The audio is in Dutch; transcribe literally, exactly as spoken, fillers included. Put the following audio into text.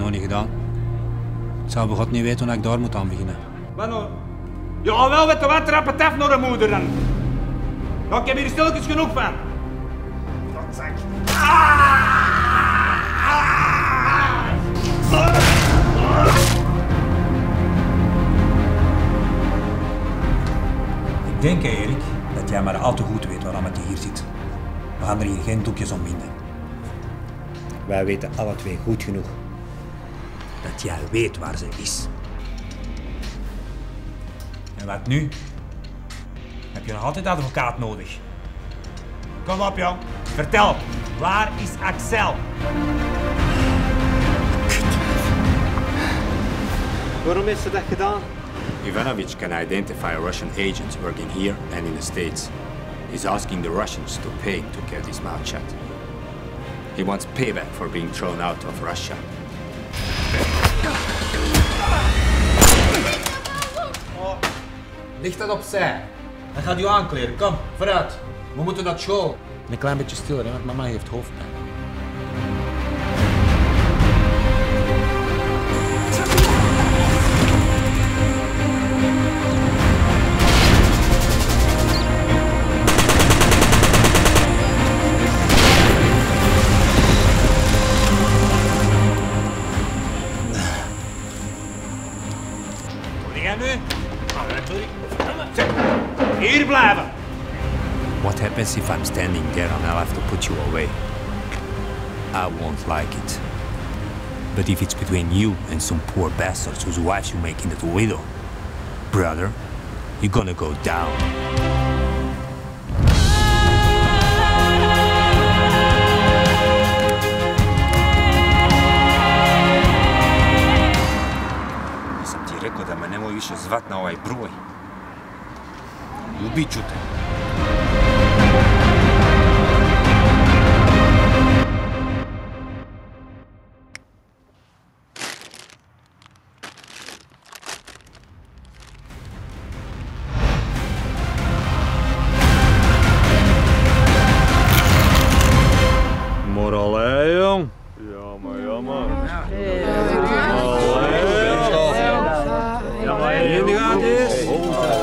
nog niet gedaan. Ik zou bij God niet weten hoe ik daar moet aan beginnen. Wat nou? Ja, wel met de wat trappen taf naar de moeder dan. Ja, ik heb hier stilletjes genoeg van. Rotzak. Ik denk, Erik, dat jij maar al te goed weet waarom het hier zit. We gaan er hier geen doekjes om winden. Wij weten alle twee goed genoeg Dat jij weet waar ze is. En wat nu? Heb je nog altijd advocaat nodig? Kom op, jong. Vertel, waar is Axel? Waarom heeft ze dat gedaan? Ivanovich can identify Russian agents working here and in the States. He's asking the Russians to pay to get his mouth shut. He wants payback for being thrown out of Russia. Oh, ligt dat opzij? Dan gaat u aankleden. Kom, vooruit. We moeten naar school. Een klein beetje stiller, hè, want mama heeft hoofdpijn. Hier blijven. What happens if I'm standing there and I'll have to put you away? I won't like it. But if it's between you and some poor bastards whose wives you make into a widow, brother, you're gonna go down. Sam ti rekao da me nemoj više zvat na ovaj broj. Ubit ću te. Morale, jong. Jammer, jammer. Morale. Jammer, hier gaat het.